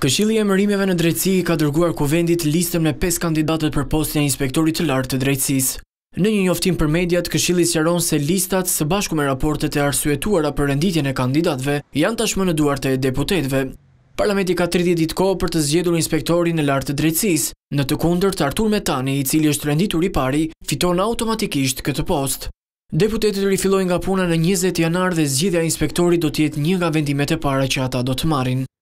Këshilli i Emërimeve në Drejtësi ka dërguar Kuvendit listën me 5 kandidatët për postin e inspektorit të lartë të drejtësisë. Në një njoftim për mediat, Këshilli sqaron se listat së bashku me raportet e arsyetuara për renditjen e kandidatëve janë tashmë në duart e deputetëve. Parlamenti ka 30 ditë kohë për të zgjedhur inspektorin e lartë të drejtësisë. Në të kundërt, Artur Metani, i cili është renditur i pari, fiton automatikisht këtë post. Deputetët rifillojnë nga puna në 20 janar dhe zgjedhja e inspektorit do të jetë një nga vendimet e para që ata do të marrin.